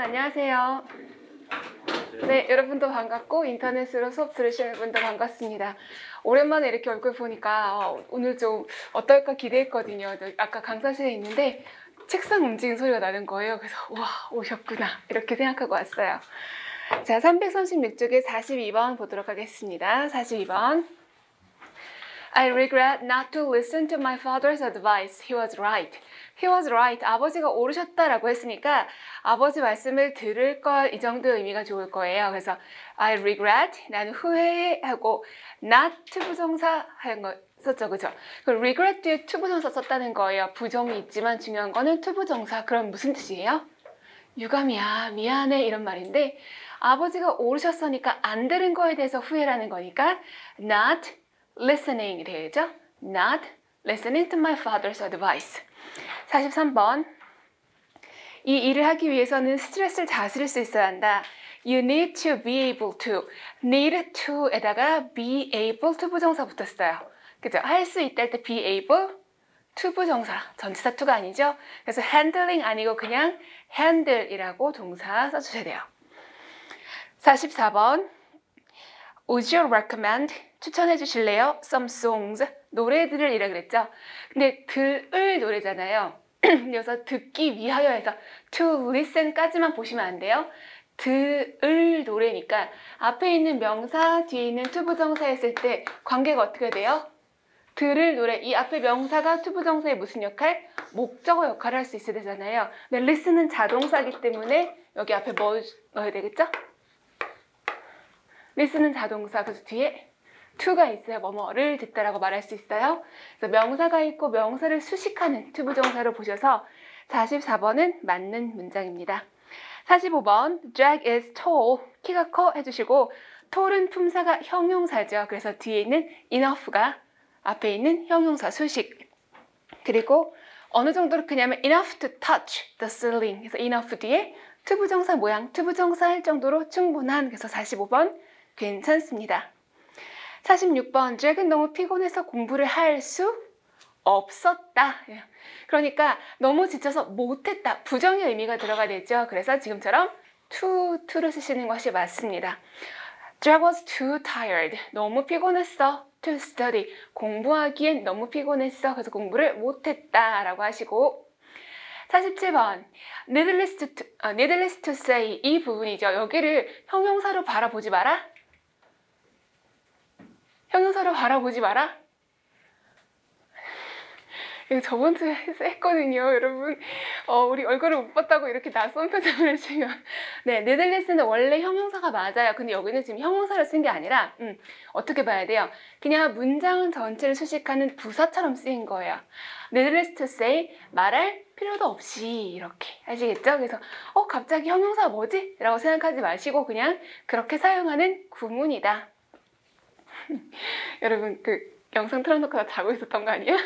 안녕하세요. 네, 여러분도 반갑고 인터넷으로 수업 들으시는 분도 반갑습니다. 오랜만에 이렇게 얼굴 보니까 오늘 좀 어떨까 기대했거든요. 아까 강사실에 있는데 책상 움직이는 소리가 나는 거예요. 그래서 와, 오셨구나 이렇게 생각하고 왔어요. 자, 336쪽에 42번 보도록 하겠습니다. 42번. I regret not to listen to my father's advice. He was right. He was right. 아버지가 옳으셨다라고 했으니까 아버지 말씀을 들을 걸, 이 정도 의미가 좋을 거예요. 그래서 I regret, 나는 후회해 하고 not 부정사 하는 거 썼죠, 그죠? 그 regret 뒤에 to 부정사 썼다는 거예요. 부정이 있지만 중요한 거는 to 부정사. 그럼 무슨 뜻이에요? 유감이야, 미안해 이런 말인데 아버지가 옳으셨으니까 안 들은 거에 대해서 후회라는 거니까 not listening이 되겠죠? Not listening to my father's advice. 43번. 이 일을 하기 위해서는 스트레스를 다스릴 수 있어야 한다. You need to be able to. need to에다가 be able to 부정사 붙었어요. 그죠? 할 수 있다 할 때 be able to 부정사. 전치사 to가 아니죠? 그래서 handling 아니고 그냥 handle이라고 동사 써주셔야 돼요. 44번. Would you recommend? 추천해 주실래요? Some songs. 노래들을 이라 그랬죠? 근데 들을 노래잖아요. 그래서 듣기 위하여 해서 to listen까지만 보시면 안 돼요. 들을 노래니까 앞에 있는 명사, 뒤에 있는 to 부정사 했을 때 관계가 어떻게 돼요? 들을 노래. 이 앞에 명사가 to 부정사의 무슨 역할? 목적어 역할을 할 수 있어야 되잖아요. 근데 listen은 자동사이기 때문에 여기 앞에 뭐 넣어야 되겠죠? listen은 자동사, 그래서 뒤에 to가 있어야 뭐뭐를 듣다라고 말할 수 있어요. 그래서 명사가 있고 명사를 수식하는 to 부정사로 보셔서 44번은 맞는 문장입니다. 45번 Jack is tall. 키가 커 해주시고 tall은 품사가 형용사죠. 그래서 뒤에 있는 enough가 앞에 있는 형용사 수식. 그리고 어느 정도로 크냐면 enough to touch the ceiling. 그래서 enough 뒤에 to 부정사 모양, to 부정사 할 정도로 충분한. 그래서 45번 괜찮습니다. 46번 잭은 너무 피곤해서 공부를 할 수 없었다. 그러니까 너무 지쳐서 못했다. 부정의 의미가 들어가 되죠. 그래서 지금처럼 to를 쓰시는 것이 맞습니다. Jack was too tired. 너무 피곤했어. To study. 공부하기엔 너무 피곤했어. 그래서 공부를 못했다 라고 하시고 47번 needless to say. 이 부분이죠. 여기를 형용사로 바라보지 마라. 형용사로 바라보지 마라. 이거 저번 주에 했거든요, 여러분. 우리 얼굴을 못 봤다고 이렇게 낯선 표정을 해주면. 네, needless는 원래 형용사가 맞아요. 근데 여기는 지금 형용사를 쓴 게 아니라 어떻게 봐야 돼요? 그냥 문장 전체를 수식하는 부사처럼 쓰인 거예요. needless to say, 말할 필요도 없이 이렇게 아시겠죠? 그래서 갑자기 형용사 뭐지? 라고 생각하지 마시고 그냥 그렇게 사용하는 구문이다. 여러분 그 영상 틀어놓고 나 자고 있었던 거 아니야?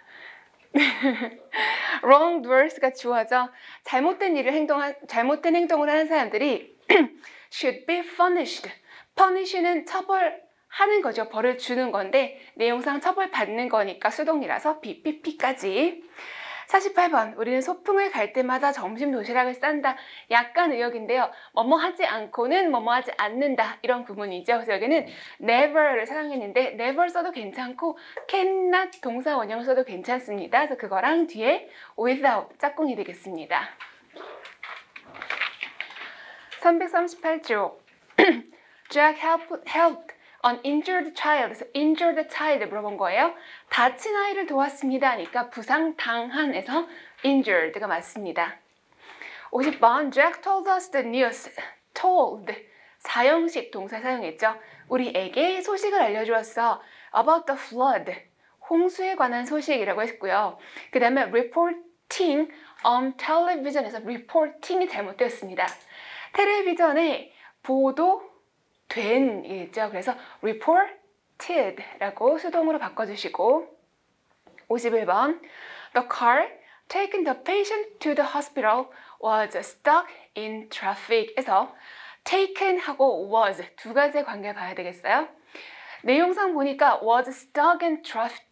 wrong doers가 주어져. 잘못된 행동을 하는 사람들이 should be punished. punish는 처벌하는 거죠. 벌을 주는 건데 내용상 처벌받는 거니까 수동이라서 BPP까지. 48번 우리는 소풍을 갈 때마다 점심 도시락을 싼다. 약간 의역인데요. 뭐뭐 하지 않고는 뭐뭐 하지 않는다. 이런 구문이죠. 그래서 여기는 never를 사용했는데 never 써도 괜찮고 cannot 동사 원형 써도 괜찮습니다. 그래서 그거랑 뒤에 without 짝꿍이 되겠습니다. 338쪽 Jack helped an injured child. 그래서 injured child 물어본 거예요. 다친 아이를 도왔습니다. 그러니까 부상당한에서 injured가 맞습니다. 50번 Jack told us the news. told 사형식 동사 사용했죠. 우리에게 소식을 알려주었어. about the flood. 홍수에 관한 소식이라고 했고요. 그 다음에 reporting on television에서 reporting이 잘못되었습니다. 텔레비전에 보도된이겠죠. 그래서 reported라고 수동으로 바꿔주시고 51번 The car taking the patient to the hospital was stuck in traffic 에서 taken 하고 was 두 가지의 관계를 봐야 되겠어요. 내용상 보니까 was stuck in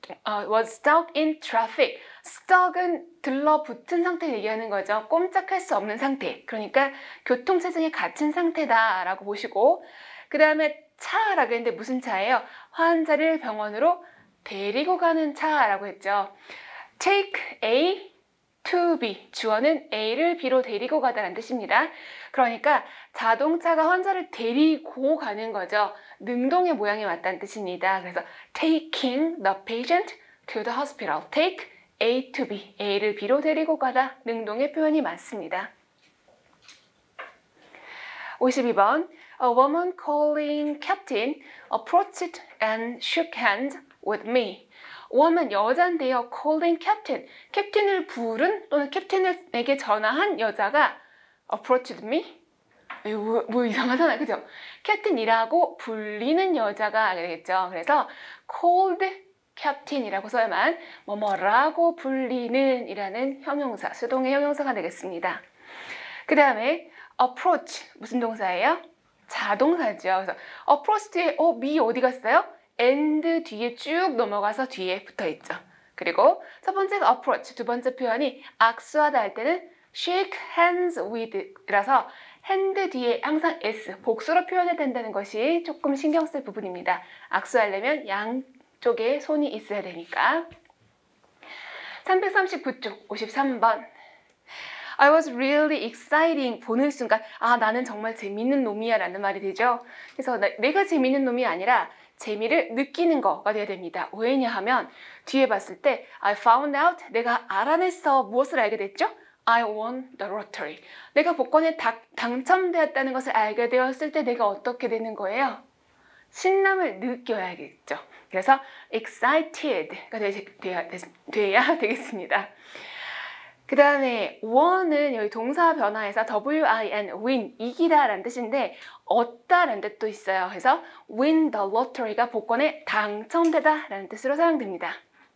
traffic. stuck은 들러붙은 상태를 얘기하는 거죠. 꼼짝할 수 없는 상태. 그러니까 교통체증에 갇힌 상태다라고 보시고, 그 다음에 차라고 했는데 무슨 차예요? 환자를 병원으로 데리고 가는 차라고 했죠. take A to B. 주어는 A를 B로 데리고 가다라는 뜻입니다. 그러니까 자동차가 환자를 데리고 가는 거죠. 능동의 모양이 맞다는 뜻입니다. 그래서 taking the patient to the hospital. take A to B. A를 B로 데리고 가다. 능동의 표현이 맞습니다. 52번. A woman calling captain approached and shook hands with me. woman 여자인데요. calling captain. 캡틴을 부른 또는 캡틴에게 전화한 여자가 approached me? 뭐 이상하잖아요. 그죠? 캡틴이라고 불리는 여자가 되겠죠. 그래서 called captain이라고 써야만 뭐뭐라고 불리는 이라는 형용사, 수동의 형용사가 되겠습니다. 그 다음에 approach 무슨 동사예요? 자동사죠. 그래서 approach 뒤에 me 어디 갔어요? and 뒤에 쭉 넘어가서 뒤에 붙어있죠. 그리고 첫 번째가 approach, 두 번째 표현이 악수하다 할 때는 shake hands with 이라서 hand 뒤에 항상 s, 복수로 표현해야 된다는 것이 조금 신경 쓸 부분입니다. 악수하려면 양쪽에 손이 있어야 되니까. 339쪽 53번. I was really exciting. 보는 순간 나는 정말 재밌는 놈이야 라는 말이 되죠. 그래서 내가 재밌는 놈이 아니라 재미를 느끼는 거가 돼야 됩니다. 왜냐 하면 뒤에 봤을 때 I found out, 내가 알아냈어. 무엇을 알게 됐죠? I won the lottery. 내가 복권에 당첨되었다는 것을 알게 되었을 때 내가 어떻게 되는 거예요? 신남을 느껴야겠죠. 그래서 excited가 돼야 되겠습니다. 그 다음에 won은 여기 동사 변화에서 win, win, 이기다 라는 뜻인데 얻다 라는 뜻도 있어요. 그래서 win the lottery가 복권에 당첨되다 라는 뜻으로 사용됩니다.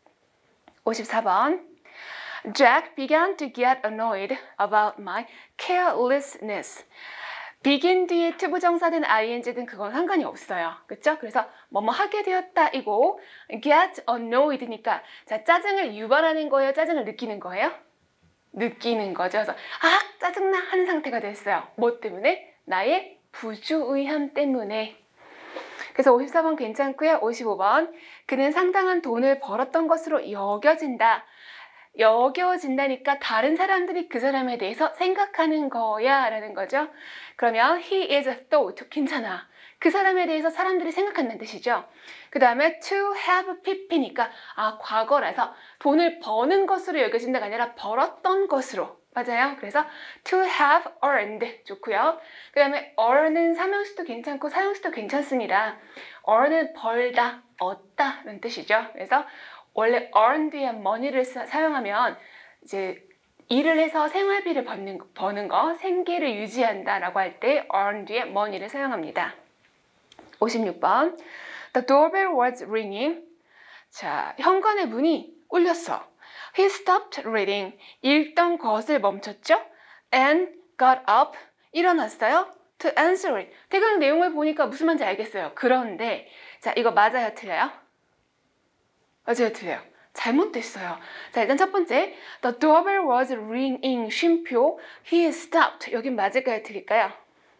54번. Jack began to get annoyed about my carelessness. begin 뒤에 투부정사든 ing든 그건 상관이 없어요. 그렇죠? 그래서 뭐뭐 하게 되었다 이고 get annoyed니까 자, 짜증을 유발하는 거예요? 짜증을 느끼는 거예요? 느끼는 거죠. 그래서 짜증나 하는 상태가 됐어요. 뭐 때문에? 나의 부주의함 때문에. 그래서 54번 괜찮고요. 55번. 그는 상당한 돈을 벌었던 것으로 여겨진다. 여겨진다니까 다른 사람들이 그 사람에 대해서 생각하는 거야 라는 거죠. 그러면 he is thought, 괜찮아. 그 사람에 대해서 사람들이 생각한다는 뜻이죠. 그 다음에 to have pp니까 과거라서 돈을 버는 것으로 여겨진다가 아니라 벌었던 것으로. 맞아요. 그래서 to have earned 좋고요. 그 다음에 earn은 삼형식도 괜찮고 사형식도 괜찮습니다. earn은 벌다, 얻다 라는 뜻이죠. 그래서 원래 earn 뒤에 money를 사용하면 이제 일을 해서 생활비를 버는 거, 생계를 유지한다 라고 할 때 earn 뒤에 money를 사용합니다. 56번. The doorbell was ringing. 자, 현관의 문이 울렸어. He stopped reading. 읽던 것을 멈췄죠? And got up. 일어났어요. To answer it. 대강 내용을 보니까 무슨 말인지 알겠어요. 그런데 자, 이거 맞아요? 틀려요? 맞아요? 틀려요? 잘못됐어요. 자, 일단 첫 번째. The doorbell was ringing. 쉼표. He stopped. 여긴 맞을까요? 틀릴까요?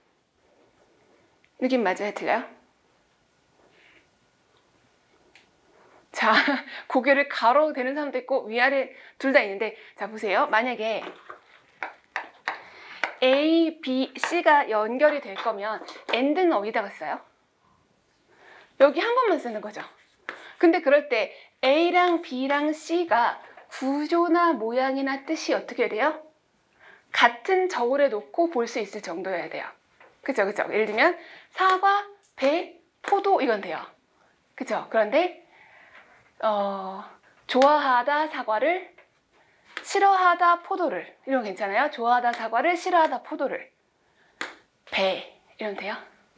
여긴 맞아요? 틀려요? 자, 고개를 가로 되는 사람도 있고 위아래 둘 다 있는데 자, 보세요. 만약에 A, B, C가 연결이 될 거면 and는 어디다가 써요? 여기 한 번만 쓰는 거죠. 근데 그럴 때 A랑 B랑 C가 구조나 모양이나 뜻이 어떻게 돼요? 같은 저울에 놓고 볼 수 있을 정도여야 돼요. 그죠? 그죠? 예를 들면 사과, 배, 포도 이건 돼요. 그죠? 그런데 좋아하다 사과를, 싫어하다 포도를 이런 거 괜찮아요? 좋아하다 사과를, 싫어하다 포도를. 배 이러면 돼요?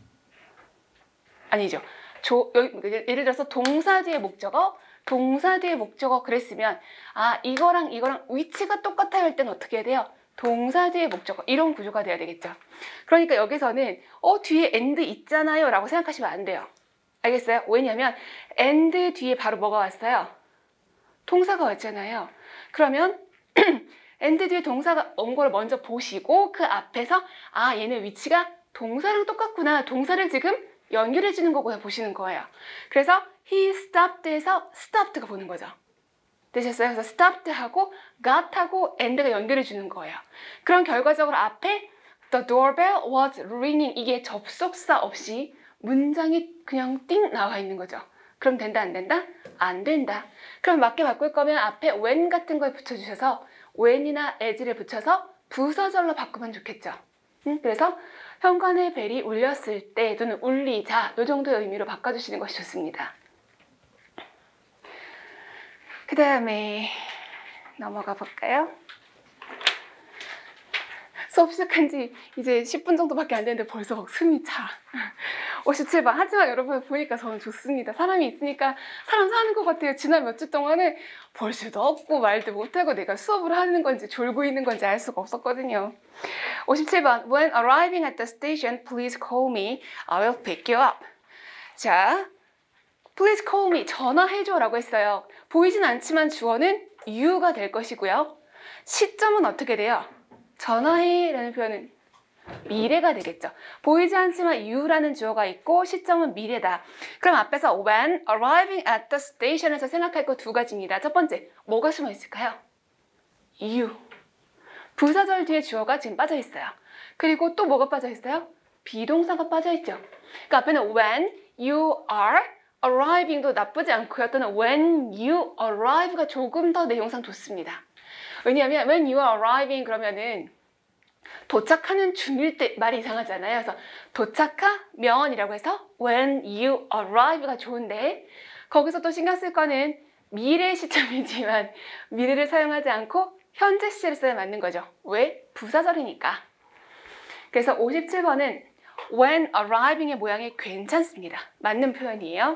아니죠. 예를 들어서 동사 뒤에 목적어, 동사 뒤에 목적어 그랬으면 이거랑 이거랑 위치가 똑같아야 할 때는 어떻게 해야 돼요? 동사 뒤에 목적어 이런 구조가 돼야 되겠죠. 그러니까 여기서는 뒤에 and 있잖아요 라고 생각하시면 안 돼요. 알겠어요? 왜냐면 and 뒤에 바로 뭐가 왔어요? 동사가 왔잖아요. 그러면 and 뒤에 동사가 온 걸 먼저 보시고 그 앞에서 아 얘네 위치가 동사랑 똑같구나. 동사를 지금 연결해 주는 거구나 보시는 거예요. 그래서 he stopped에서 stopped가 보는 거죠. 되셨어요? 그래서 stopped하고 got하고 and가 연결해 주는 거예요. 그럼 결과적으로 앞에 the doorbell was ringing 이게 접속사 없이 문장이 그냥 띵 나와 있는 거죠. 그럼 된다 안 된다? 안 된다. 그럼 맞게 바꿀 거면 앞에 when 같은 걸 붙여주셔서 when이나 as를 붙여서 부사절로 바꾸면 좋겠죠. 그래서 현관의 벨이 울렸을 때 또는 울리자 이 정도의 의미로 바꿔주시는 것이 좋습니다. 그 다음에 넘어가 볼까요? 수업 시작한 지 이제 10분 정도밖에 안 됐는데 벌써 막 숨이 차. 57번. 하지만 여러분 보니까 저는 좋습니다. 사람이 있으니까 사람 사는 것 같아요. 지난 몇 주 동안은 볼 수도 없고 말도 못하고 내가 수업을 하는 건지 졸고 있는 건지 알 수가 없었거든요. 57번. When arriving at the station, please call me. I will pick you up. 자, please call me. 전화해줘 라고 했어요. 보이진 않지만 주어는 you가 될 것이고요. 시점은 어떻게 돼요? 전화해라는 표현은 미래가 되겠죠. 보이지 않지만 you라는 주어가 있고 시점은 미래다. 그럼 앞에서 when arriving at the station에서 생각할 거 두 가지입니다. 첫 번째, 뭐가 숨어 있을까요? you. 부사절 뒤에 주어가 지금 빠져 있어요. 그리고 또 뭐가 빠져 있어요? 비동사가 빠져 있죠. 그 앞에는 when you are arriving도 나쁘지 않고요. 또는 when you arrive가 조금 더 내용상 좋습니다. 왜냐하면 when you are arriving 그러면은 도착하는 중일 때 말이 이상하잖아요. 그래서 도착하면이라고 해서 when you arrive가 좋은데 거기서 또 신경 쓸 거는 미래 시점이지만 미래를 사용하지 않고 현재 시제를 써야 맞는 거죠. 왜? 부사절이니까. 그래서 57번은 when arriving의 모양이 괜찮습니다. 맞는 표현이에요.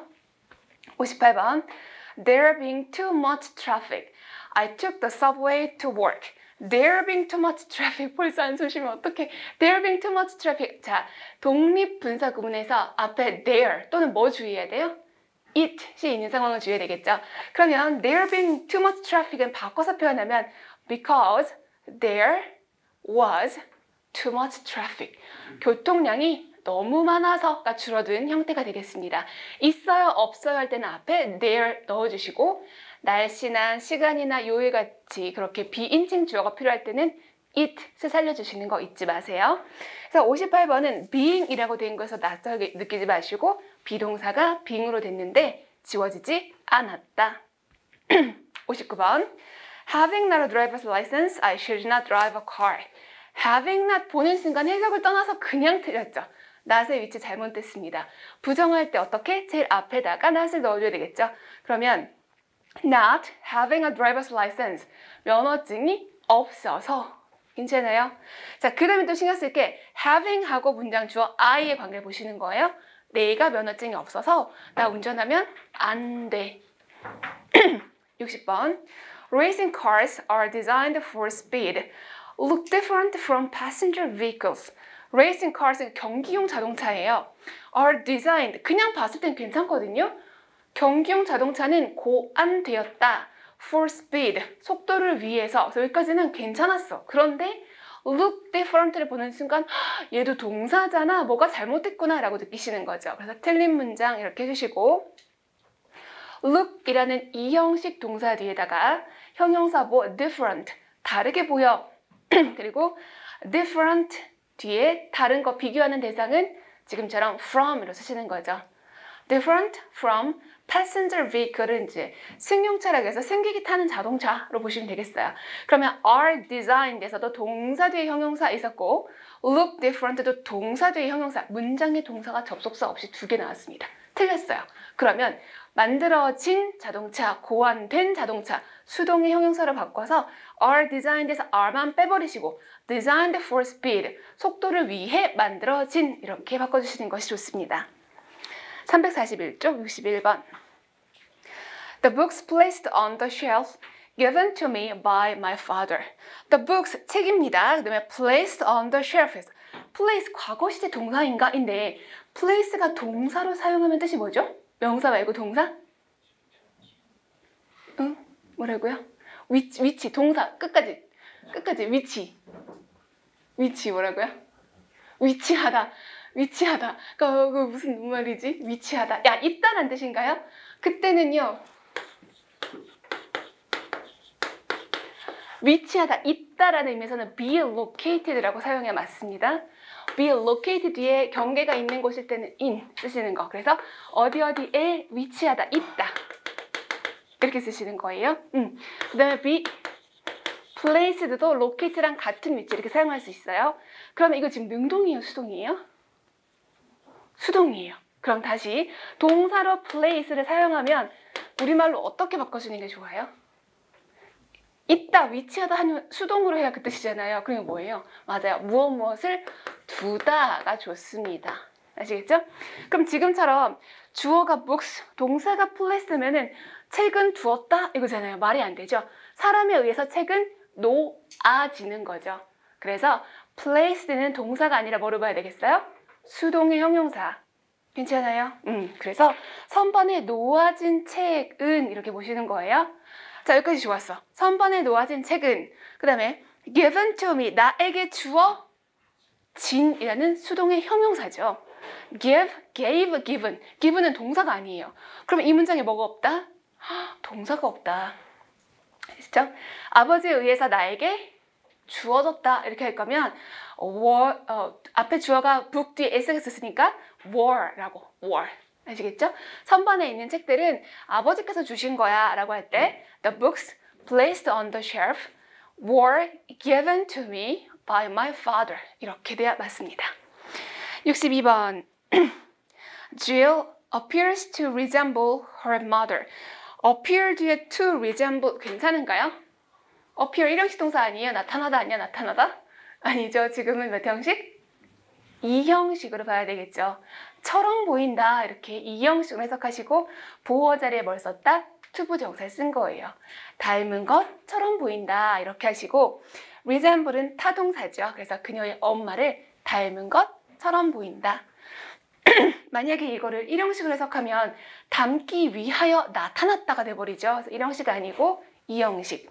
58번 There being too much traffic. I took the subway to work. There being too much traffic. 벌써 안 쏘시면 어떡해. There being too much traffic. 자, 독립분사 구문에서 앞에 there 또는 뭐 주의해야 돼요? it이 있는 상황을 주의해야 되겠죠. 그러면 there being too much traffic은 바꿔서 표현하면 because there was too much traffic. 교통량이 너무 많아서가 줄어든 형태가 되겠습니다. 있어요, 없어요 할 때는 앞에 there 넣어주시고 날씨나 시간이나 요일같이 그렇게 비인칭 주어가 필요할 때는 it을 살려주시는 거 잊지 마세요. 그래서 58번은 being이라고 된 거에서 낯설게 느끼지 마시고 비동사가 being으로 됐는데 지워지지 않았다. 59번 Having not a driver's license, I should not drive a car. Having not 보는 순간 해석을 떠나서 그냥 틀렸죠. not의 위치 잘못됐습니다. 부정할 때 어떻게? 제일 앞에다가 not을 넣어줘야 되겠죠. 그러면 not having a driver's license. 면허증이 없어서. 괜찮아요? 자, 그 다음에 또 신경 쓸 게 having하고 문장 주어 I의 관계를 보시는 거예요. 내가 면허증이 없어서 나 운전하면 안 돼. 60번 Racing cars are designed for speed. Look different from passenger vehicles. Racing cars은 경기용 자동차예요. Are designed. 그냥 봤을 땐 괜찮거든요. 경기용 자동차는 고안되었다. For speed. 속도를 위해서. 여기까지는 괜찮았어. 그런데 look different를 보는 순간 얘도 동사잖아. 뭐가 잘못됐구나 라고 느끼시는 거죠. 그래서 틀린 문장 이렇게 해주시고 look이라는 이형식 동사 뒤에다가 형용사보 different. 다르게 보여. 그리고 different 뒤에 다른 거 비교하는 대상은 지금처럼 from으로 쓰시는 거죠. different from passenger vehicle은 이제 승용차라고 해서 승객이 타는 자동차로 보시면 되겠어요. 그러면 are designed에서도 동사 뒤에 형용사 있었고 look different도 동사 뒤에 형용사, 문장의 동사가 접속사 없이 2개 나왔습니다. 틀렸어요. 그러면 만들어진 자동차, 고안된 자동차, 수동의 형용사로 바꿔서 are designed에서 are만 빼버리시고 designed for speed, 속도를 위해 만들어진 이렇게 바꿔주시는 것이 좋습니다. 341쪽 61번 The books placed on the shelf given to me by my father. The books, 책입니다. 그 다음에 placed on the shelf. place 과거 시제 동사인가? 인데 place가 동사로 사용하면 뜻이 뭐죠? 명사 말고 동사? 응? 뭐라고요? 위치 동사 끝까지 위치 뭐라고요? 위치하다. 그 무슨 말이지? 위치하다. 야, 있다란 뜻인가요? 그때는요. 위치하다, 있다라는 의미에서는 be located라고 사용해 맞습니다. be located 뒤에 경계가 있는 곳일 때는 in 쓰시는 거. 그래서 어디에 위치하다, 있다. 이렇게 쓰시는 거예요. 그 다음에 be placed도 located랑 같은 위치 이렇게 사용할 수 있어요. 그러면 이거 지금 능동이에요, 수동이에요? 수동이에요. 그럼 다시 동사로 place를 사용하면 우리말로 어떻게 바꿔주는 게 좋아요? 있다, 위치하다 하면 수동으로 해야 그 뜻이잖아요. 그러면 뭐예요? 맞아요. 무엇을 두다가 좋습니다. 아시겠죠? 그럼 지금처럼 주어가 books, 동사가 place면은 책은 두었다 이거잖아요. 말이 안 되죠. 사람에 의해서 책은 놓아지는 거죠. 그래서 placed는 동사가 아니라 뭐로 봐야 되겠어요? 수동의 형용사. 괜찮아요? 그래서 선반에 놓아진 책은 이렇게 보시는 거예요. 자, 여기까지 좋았어. 선반에 놓아진 책은, 그 다음에 given to me, 나에게 주어진이라는 수동의 형용사죠. give, gave, given. given은 동사가 아니에요. 그러면 이 문장에 뭐가 없다? 동사가 없다. 아시죠? 아버지에 의해서 나에게 주어졌다 이렇게 할 거면 앞에 주어가 book 뒤에 s가 썼으니까 were라고 were. 아시겠죠? 선반에 있는 책들은 아버지께서 주신 거야 라고 할 때 The books placed on the shelf were given to me by my father. 이렇게 돼야 맞습니다. 62번 Jill appears to resemble her mother. appear 뒤에 to resemble 괜찮은가요? appear 1형식 동사 아니에요? 나타나다 아니야? 나타나다? 아니죠. 지금은 몇 형식? 2형식으로 봐야 되겠죠. 처럼 보인다 이렇게 2형식으로 해석하시고 보어 자리에 뭘 썼다? 투부정사를 쓴 거예요. 닮은 것처럼 보인다 이렇게 하시고 resemble은 타동사죠. 그래서 그녀의 엄마를 닮은 것처럼 보인다. 만약에 이거를 1형식으로 해석하면 닮기 위하여 나타났다가 돼버리죠. 그래서 1형식 아니고 2형식.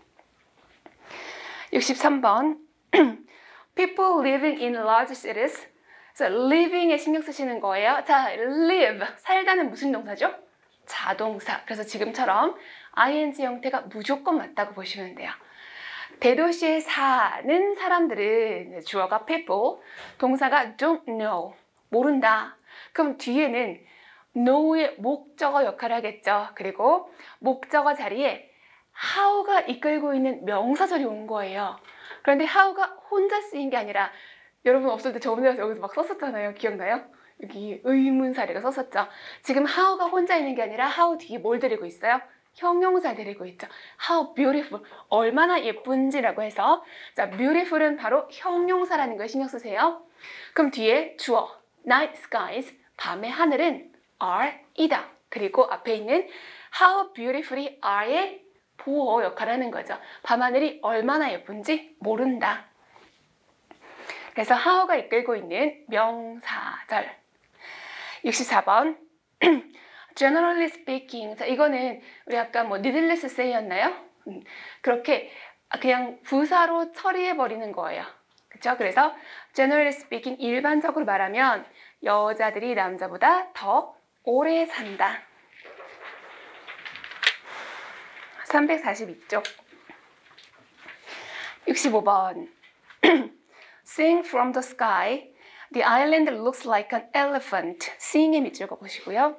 63번 People living in large cities. 그래서 living에 신경 쓰시는 거예요. 자, live, 살다는 무슨 동사죠? 자동사. 그래서 지금처럼 ing 형태가 무조건 맞다고 보시면 돼요. 대도시에 사는 사람들은 주어가 people, 동사가 don't know, 모른다. 그럼 뒤에는 know의 목적어 역할을 하겠죠. 그리고 목적어 자리에 how가 이끌고 있는 명사절이 온 거예요. 그런데 how가 혼자 쓰인 게 아니라 여러분 없을 때 저번에 여기서 막 썼었잖아요. 기억나요? 여기 의문사례가 썼었죠. 지금 how가 혼자 있는 게 아니라 how 뒤에 뭘 데리고 있어요? 형용사 데리고 있죠. How beautiful, 얼마나 예쁜지라고 해서 자, beautiful은 바로 형용사라는 거에 신경 쓰세요. 그럼 뒤에 주어, night skies, 밤의 하늘은 are, 이다. 그리고 앞에 있는 how beautifully are의 보호 역할을 하는 거죠. 밤하늘이 얼마나 예쁜지 모른다. 그래서 how가 이끌고 있는 명사절. 64번 Generally speaking. 자, 이거는 우리 아까 needless say였나요? 그렇게 그냥 부사로 처리해버리는 거예요. 그쵸? 그래서 generally speaking 일반적으로 말하면 여자들이 남자보다 더 오래 산다. 342쪽. 65번 Sing from the sky. The island looks like an elephant. Sing의 밑줄 보시고요.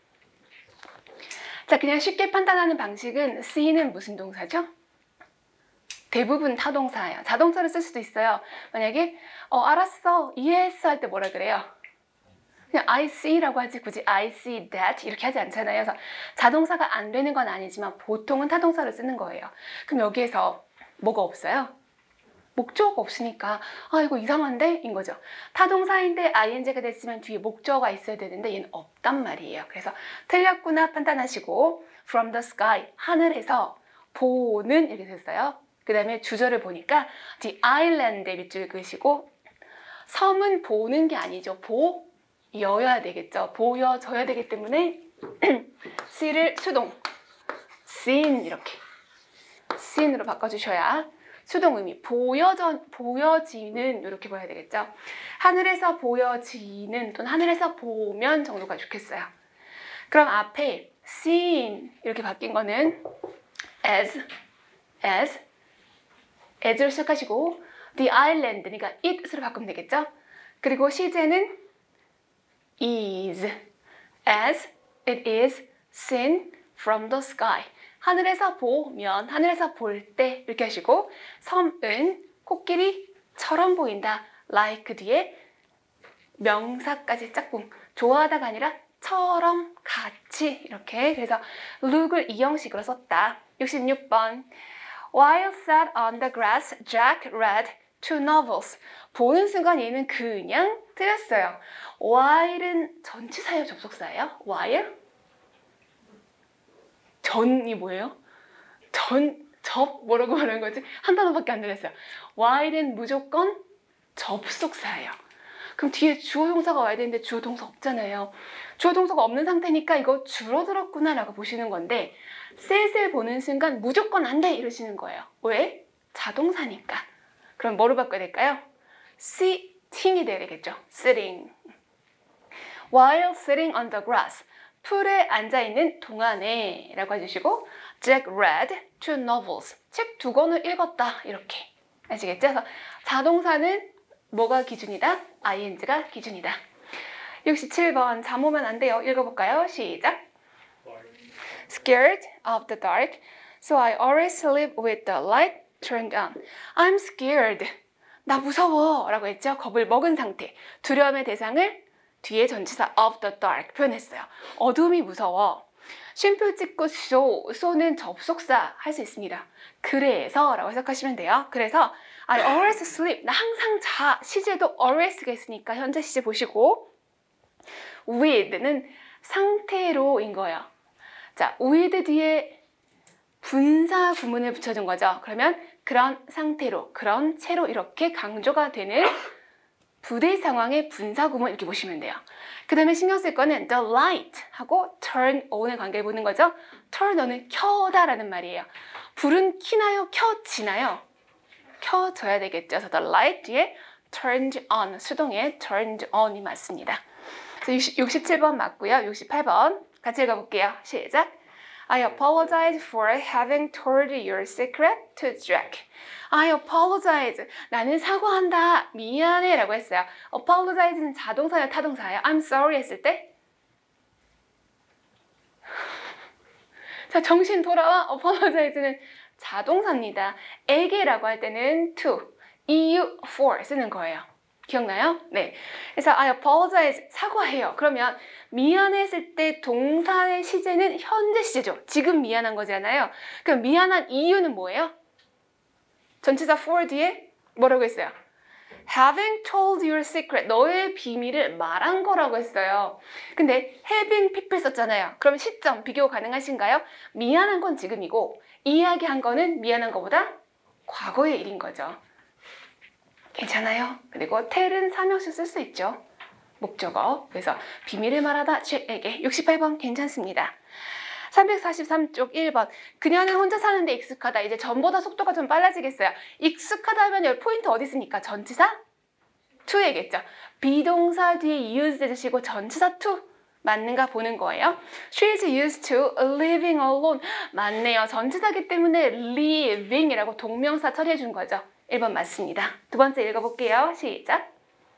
자, 그냥 쉽게 판단하는 방식은 see는 무슨 동사죠? 대부분 타동사예요. 자동차를 쓸 수도 있어요. 만약에 알았어, 이해했어 할 때 뭐라 그래요? 그냥 I see라고 하지 굳이 I see that 이렇게 하지 않잖아요. 그래서 자동사가 안 되는 건 아니지만 보통은 타동사를 쓰는 거예요. 그럼 여기에서 뭐가 없어요? 목적어가 없으니까 이거 이상한데? 인 거죠. 타동사인데 ing가 됐으면 뒤에 목적어가 있어야 되는데 얘는 없단 말이에요. 그래서 틀렸구나 판단하시고 from the sky, 하늘에서 보는 이렇게 됐어요. 그 다음에 주절을 보니까 the island에 밑줄 그으시고 섬은 보는 게 아니죠. 보여야 되겠죠. 보여져야 되기 때문에 see를 수동 seen 이렇게 seen으로 바꿔주셔야 수동 의미 보여지는 이렇게 보여야 되겠죠. 하늘에서 보여지는 또는 하늘에서 보면 정도가 좋겠어요. 그럼 앞에 seen 이렇게 바뀐 거는 as를 시작하시고 the island 그러니까 it으로 바꾸면 되겠죠. 그리고 시제는 is as it is seen from the sky. 하늘에서 보면, 하늘에서 볼 때 이렇게 하시고 섬은 코끼리처럼 보인다. like 뒤에 명사까지 짝꿍. 좋아하다가 아니라 처럼, 같이 이렇게. 그래서 look을 이 형식으로 썼다. 66번. While sat on the grass, Jack read 2 novels. 보는 순간 얘는 그냥 틀렸어요. while은 전치사예요, 접속사예요? while? 전이 뭐예요? 뭐라고 말하는 거지? 한 단어밖에 안 들렸어요. while은 무조건 접속사예요. 그럼 뒤에 주어 동사가 와야 되는데 주어 동사 없잖아요. 주어 동사가 없는 상태니까 이거 줄어들었구나 라고 보시는 건데 셋을 보는 순간 무조건 안 돼 이러시는 거예요. 왜? 자동사니까. 그럼 뭐로 바꿔야 될까요? sitting이 돼야 되겠죠. sitting. While sitting on the grass. 풀에 앉아있는 동안에 라고 해주시고 Jack read 2 novels. 책 2권을 읽었다. 이렇게. 아시겠죠? 그래서 자동사는 뭐가 기준이다? ing가 기준이다. 67번. 잠 오면 안 돼요. 읽어볼까요? 시작. Scared of the dark, so I always sleep with the light turned on. I'm scared. 나 무서워 라고 했죠. 겁을 먹은 상태. 두려움의 대상을 뒤에 전치사 of the dark 표현했어요. 어둠이 무서워. 쉼표 찍고 so는 접속사 할 수 있습니다. 그래서 라고 생각하시면 돼요. 그래서 I always sleep. 나 항상 자. 시제도 always가 있으니까 현재 시제 보시고 with는 상태로인 거예요. 자, with 뒤에 분사 구문을 붙여준 거죠. 그러면 그런 상태로, 그런 채로 이렇게 강조가 되는 부대 상황의 분사 구문 이렇게 보시면 돼요. 그 다음에 신경 쓸 거는 the light 하고 turn on의 관계를 보는 거죠. turn on은 켜다라는 말이에요. 불은 켜나요? 켜지나요? 켜져야 되겠죠. 그래서 the light 뒤에 turned on, 수동의 turned on이 맞습니다. 그래서 67번 맞고요. 68번 같이 읽어볼게요. 시작. I apologize for having told your secret to Jack. I apologize. 나는 사과한다. 미안해 라고 했어요. apologize는 자동사예요, 타동사예요? I'm sorry 했을 때? 자, 정신 돌아와. apologize는 자동사입니다. 에게라고 할 때는 to, eu, for 쓰는 거예요. 기억나요? 네. 그래서 I apologize, 사과해요. 그러면 미안했을 때 동사의 시제는 현재 시제죠. 지금 미안한 거잖아요. 그럼 미안한 이유는 뭐예요? 전치사 for 뒤에 뭐라고 했어요? Having told your secret, 너의 비밀을 말한 거라고 했어요. 근데 having people 썼잖아요. 그럼 시점 비교 가능하신가요? 미안한 건 지금이고 이야기한 거는 미안한 거보다 과거의 일인 거죠. 괜찮아요? 그리고 tell은 삼형식 쓸 수 있죠. 목적어. 그래서 비밀을 말하다 Jack에게. 68번 괜찮습니다. 343쪽 1번. 그녀는 혼자 사는데 익숙하다. 이제 전보다 속도가 좀 빨라지겠어요. 익숙하다 하면 여기 포인트 어디 있습니까? 전치사 to이겠죠. 비동사 뒤에 used 해주시고 전치사 to 맞는가 보는 거예요. She's used to living alone. 맞네요. 전치사기 때문에 living이라고 동명사 처리해 준 거죠. 1번 맞습니다. 두 번째 읽어볼게요. 시작.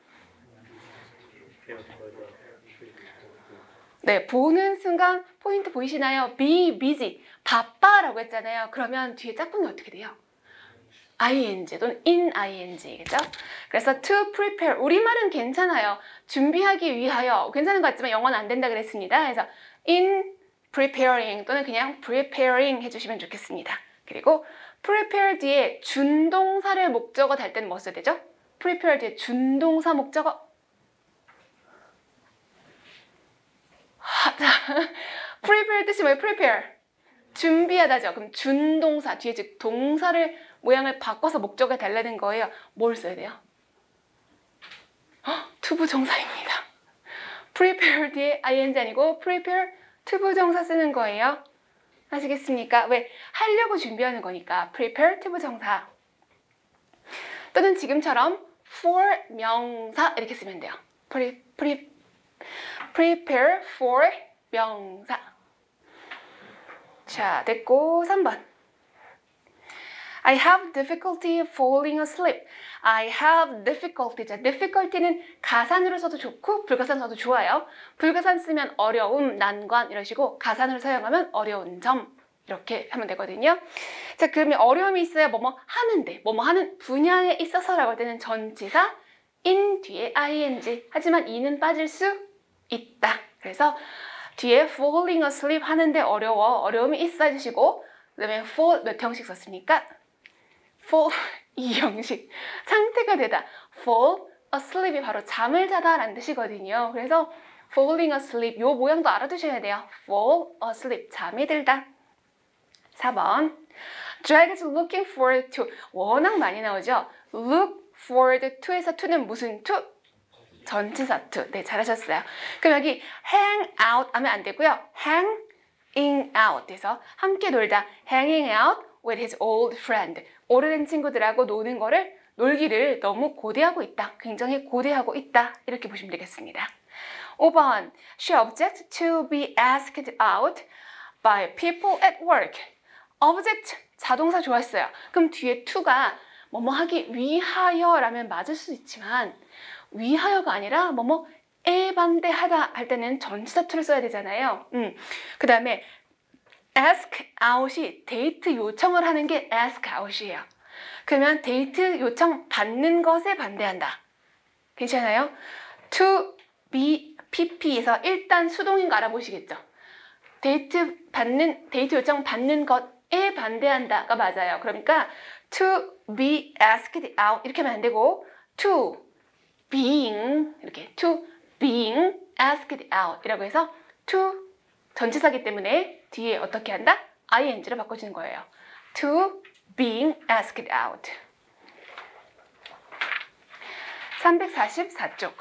네, 보는 순간 포인트 보이시나요? be busy, 바빠라고 했잖아요. 그러면 뒤에 짝꿍이 어떻게 돼요? ing 또는 in ing겠죠? 그래서 to prepare, 우리말은 괜찮아요. 준비하기 위하여 괜찮은 것 같지만 영어는 안 된다 그랬습니다. 그래서 in preparing 또는 그냥 preparing 해주시면 좋겠습니다. 그리고 prepare 뒤에 준동사를 목적어 달 때는 뭐 써야 되죠? prepare 뒤에 준동사 목적어 prepare 뜻이 뭐예요? prepare 준비하다죠. 그럼 준동사 뒤에 즉 동사를 모양을 바꿔서 목적어 달라는 거예요. 뭘 써야 돼요? 투부정사입니다. prepare 뒤에 ing 아니고 prepare 투부정사 쓰는 거예요. 아시겠습니까? 왜? 하려고 준비하는 거니까 prepare 투부정사. 또는 지금처럼 for 명사 이렇게 쓰면 돼요. prepare for 명사. 자, 됐고 3번. I have difficulty falling asleep. I have difficulty. 자, difficulty는 가산으로 써도 좋고 불가산 써도 좋아요. 불가산 쓰면 어려움, 난관 이러시고 가산으로 사용하면 어려운 점 이렇게 하면 되거든요. 자, 그러면 어려움이 있어야 뭐뭐 하는데 뭐뭐 하는 분야에 있어서라고 할 때는 전치사 in 뒤에 ing. 하지만 이는 빠질 수 있다. 그래서 뒤에 falling asleep 하는데 어려움이 있어 해주시고 그 다음에 fall 몇 형식 썼습니까? fall 2형식. 상태가 되다. fall asleep이 바로 잠을 자다 라는 뜻이거든요. 그래서 falling asleep 요 모양도 알아두셔야 돼요. fall asleep 잠이 들다. 4번 Drag is looking forward to. 워낙 많이 나오죠. look forward to에서 to는 무슨 to? 전치사 to. 네, 잘하셨어요. 그럼 여기 hang out 하면 안 되고요. hanging out 해서 함께 놀다. hanging out with his old friend. 오래된 친구들하고 놀기를 너무 고대하고 있다. 굉장히 고대하고 있다. 이렇게 보시면 되겠습니다. 5번 She objects to be asked out by people at work. object 자동사 좋았어요. 그럼 뒤에 to가 뭐뭐 하기 위하여라면 맞을 수 있지만 위하여가 아니라 뭐뭐에 반대하다 할 때는 전치사 to를 써야 되잖아요. 그 다음에 ask out이 데이트 요청을 하는 게 ask out이에요. 그러면 데이트 요청 받는 것에 반대한다. 괜찮아요? to be pp에서 일단 수동인 거 알아보시겠죠? 데이트 요청 받는 것에 반대한다가 맞아요. 그러니까 to be asked out 이렇게 하면 안 되고 to being 이렇게 to being asked out 이라고 해서 to 전치사기 때문에 뒤에 어떻게 한다? ing로 바꿔주는 거예요. to being asked out. 344쪽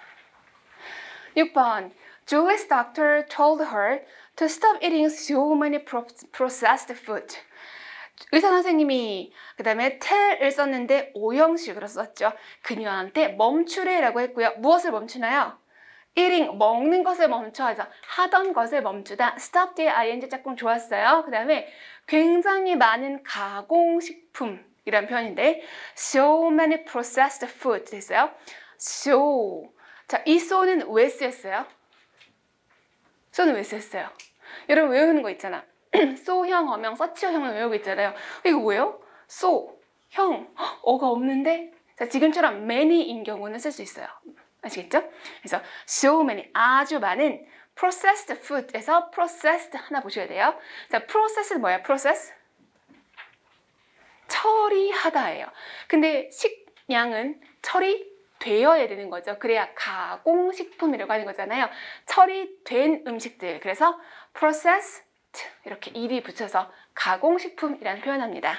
6번 Julie's doctor told her to stop eating so many processed food. 의사 선생님이 그 다음에 tell을 썼는데 오형식으로 썼죠. 그녀한테 멈추래라고 했고요. 무엇을 멈추나요? eating, 먹는 것을 멈춰야죠. 하던 것을 멈추다. stop 뒤에 ing 짝꿍 좋았어요. 그 다음에 굉장히 많은 가공식품이란 표현인데 so many processed food 됐어요. so. 자, 이 so는 왜 쓰였어요? so는 왜 쓰였어요? 여러분 외우는 거 있잖아. 소형, 어명, 서치어형을 외우고 있잖아요. 이거 뭐예요? 소, 형, 어가 없는데? 자, 지금처럼 many인 경우는 쓸 수 있어요. 아시겠죠? 그래서 so many, 아주 많은 processed food에서 processed 하나 보셔야 돼요. 자, process는 뭐야? process? 처리하다예요. 근데 식량은 처리되어야 되는 거죠. 그래야 가공식품이라고 하는 거잖아요. 처리된 음식들. 그래서 processed 이렇게 ed이 붙여서 가공식품이라는 표현합니다.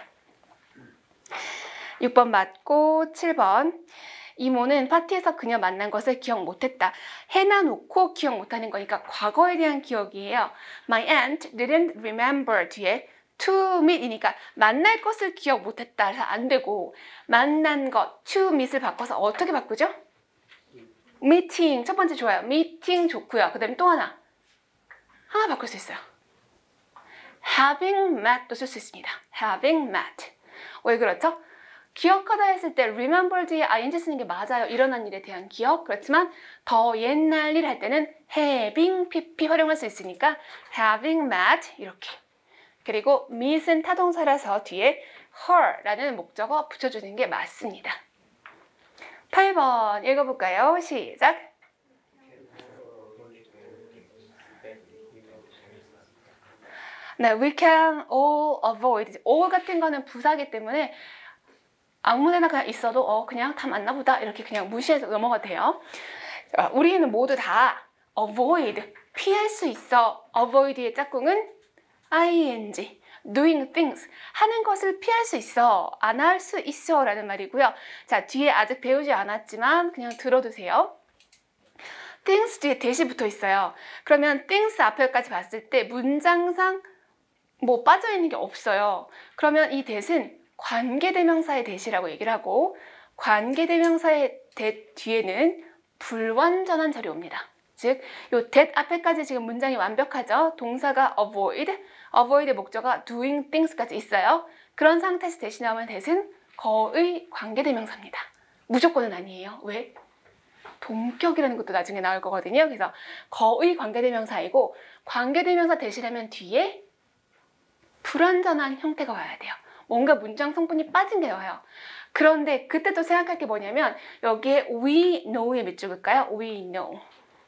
6번 맞고 7번 이모는 파티에서 그녀 만난 것을 기억 못했다. 해놔놓고 기억 못하는 거니까 과거에 대한 기억이에요. My aunt didn't remember 뒤에 to meet이니까 만날 것을 기억 못했다 해서 안 되고 만난 것 to meet을 바꿔서 어떻게 바꾸죠? meeting 첫 번째 좋아요. meeting 좋고요. 그 다음에 또 하나 바꿀 수 있어요. having met도 쓸 수 있습니다. having met. 왜 그렇죠? 기억하다 했을 때 remember 뒤에 ing 쓰는 게 맞아요. 일어난 일에 대한 기억. 그렇지만 더 옛날 일 할 때는 having pp 활용할 수 있으니까 having met 이렇게. 그리고 meet은 타동사라서 뒤에 her라는 목적어 붙여주는 게 맞습니다. 8번 읽어볼까요? 시작. 네, we can all avoid. all 같은 거는 부사기 때문에 아무데나 그냥 있어도 그냥 다 맞나 보다 이렇게 그냥 무시해서 넘어가도 돼요. 우리는 모두 다 avoid, 피할 수 있어. avoid의 짝꿍은 ing, doing things, 하는 것을 피할 수 있어. 안 할 수 있어 라는 말이고요. 자, 뒤에 아직 배우지 않았지만 그냥 들어두세요. things 뒤에 that이 붙어 있어요. 그러면 things 앞에까지 봤을 때 문장상 뭐 빠져있는 게 없어요. 그러면 이 that은 관계대명사의 that이라고 얘기를 하고 관계대명사의 that 뒤에는 불완전한 절이 옵니다. 즉, 요 that 앞에까지 지금 문장이 완벽하죠. 동사가 avoid의 목적어가 doing things까지 있어요. 그런 상태에서 that이 나오면 that은 거의 관계대명사입니다. 무조건은 아니에요. 왜? 동격이라는 것도 나중에 나올 거거든요. 그래서 거의 관계대명사이고 관계대명사 that이라면 뒤에 불완전한 형태가 와야 돼요. 뭔가 문장 성분이 빠진 게 와요. 그런데 그때 또 생각할 게 뭐냐면 여기에 we know에 몇 줄일까요? we know.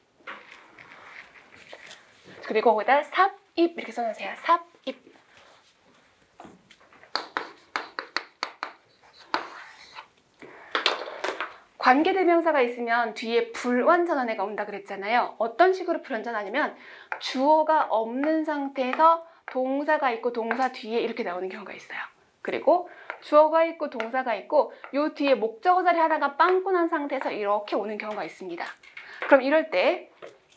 그리고 거기다 삽입 이렇게 써놓으세요. 삽입. 관계대명사가 있으면 뒤에 불완전한 애가 온다 그랬잖아요. 어떤 식으로 불완전하냐면 주어가 없는 상태에서 동사가 있고 동사 뒤에 이렇게 나오는 경우가 있어요. 그리고 주어가 있고 동사가 있고 요 뒤에 목적어 자리 하나가 빵꾸 난 상태에서 이렇게 오는 경우가 있습니다. 그럼 이럴 때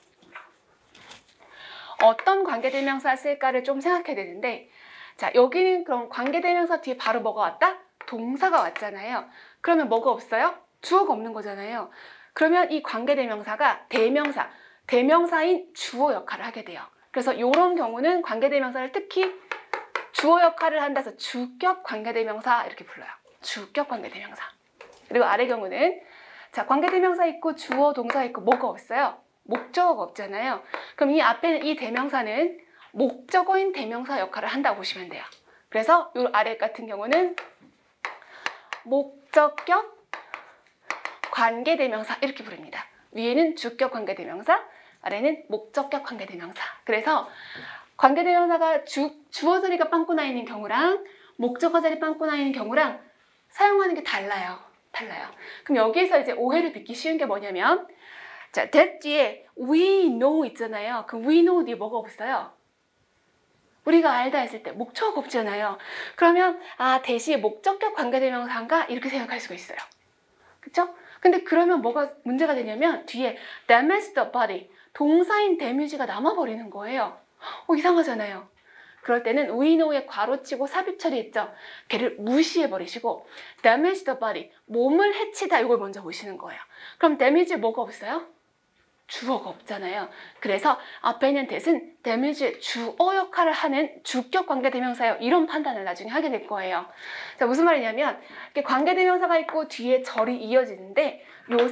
어떤 관계대명사 쓸까를 좀 생각해야 되는데, 자, 여기는 그럼 관계대명사 뒤에 바로 뭐가 왔다? 동사가 왔잖아요. 그러면 뭐가 없어요? 주어가 없는 거잖아요. 그러면 이 관계대명사가 대명사인 주어 역할을 하게 돼요. 그래서 이런 경우는 관계대명사를 특히 주어 역할을 한다 해서 주격 관계대명사 이렇게 불러요. 주격 관계대명사. 그리고 아래 경우는 자, 관계대명사 있고 주어 동사 있고 뭐가 없어요? 목적어가 없잖아요. 그럼 이 앞에 이 대명사는 목적어인 대명사 역할을 한다고 보시면 돼요. 그래서 이 아래 같은 경우는 목적격 관계대명사 이렇게 부릅니다. 위에는 주격 관계대명사, 아래는 목적격 관계대명사. 그래서 관계대명사가 주어 자리가 빵꾸 나 있는 경우랑 목적어 자리 빵꾸 나 있는 경우랑 사용하는 게 달라요. 그럼 여기에서 이제 오해를 빚기 쉬운 게 뭐냐면, 자, that 뒤에 we know 있잖아요. 그 we know 뒤에 뭐가 없어요? 우리가 알다 했을 때 목적어가 없잖아요. 그러면 that이 목적격 관계대명사인가? 이렇게 생각할 수가 있어요. 그쵸? 근데 그러면 뭐가 문제가 되냐면 뒤에 damage the body, 동사인 damage가 남아버리는 거예요. 이상하잖아요. 그럴 때는 we know에 괄호치고 삽입 처리했죠. 걔를 무시해버리시고 damage the body, 몸을 해치다 이걸 먼저 보시는 거예요. 그럼 damage에 뭐가 없어요? 주어가 없잖아요. 그래서 앞에 있는 that은 damage의 주어 역할을 하는 주격 관계대명사예요. 이런 판단을 나중에 하게 될 거예요. 자, 무슨 말이냐면 관계대명사가 있고 뒤에 절이 이어지는데 요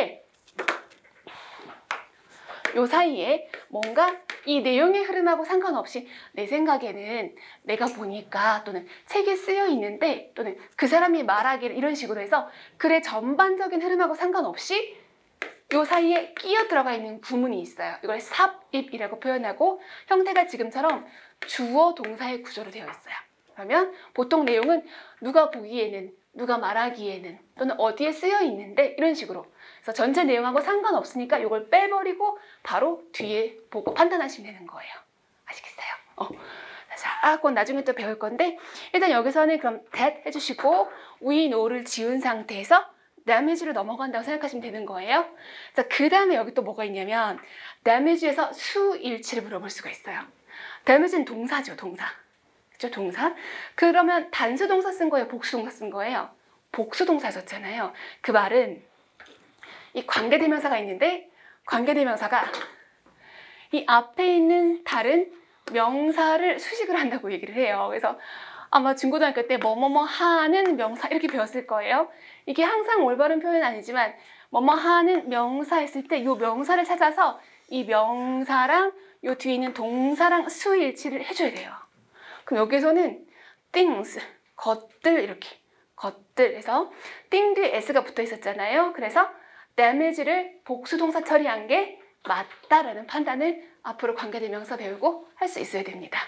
사이에 뭔가 이 내용의 흐름하고 상관없이 내 생각에는 내가 보니까 또는 책에 쓰여 있는데 또는 그 사람이 말하기를 이런 식으로 해서 글의 전반적인 흐름하고 상관없이 요 사이에 끼어 들어가 있는 구문이 있어요. 이걸 삽입이라고 표현하고 형태가 지금처럼 주어 동사의 구조로 되어 있어요. 그러면 보통 내용은 누가 보기에는, 누가 말하기에는 또는 어디에 쓰여 있는데 이런 식으로. 그래서 전체 내용하고 상관없으니까 이걸 빼버리고 바로 뒤에 보고 판단하시면 되는 거예요. 아시겠어요? 자, 그건 나중에 또 배울 건데 일단 여기서는 그럼 that 해주시고 we know를 지운 상태에서 damage로 넘어간다고 생각하시면 되는 거예요. 자, 그 다음에 여기 또 뭐가 있냐면 damage에서 수일치를 물어볼 수가 있어요. damage는 동사죠, 동사. 그렇죠, 동사. 그러면 단수 동사 쓴 거예요, 복수 동사 쓴 거예요? 복수 동사 썼잖아요. 그 말은 이 관계대명사가 있는데 관계대명사가 이 앞에 있는 다른 명사를 수식을 한다고 얘기를 해요. 그래서 아마 중고등학교 때 뭐뭐뭐 하는 명사 이렇게 배웠을 거예요. 이게 항상 올바른 표현은 아니지만 뭐뭐 하는 명사 했을 때 이 명사를 찾아서 이 명사랑 이 뒤에 있는 동사랑 수일치를 해줘야 돼요. 그럼 여기서는 things, 것들 이렇게 것들 해서 thing 뒤에 s가 붙어 있었잖아요. 그래서 damage를 복수동사 처리한 게 맞다라는 판단을 앞으로 관계대명사 배우고 할 수 있어야 됩니다.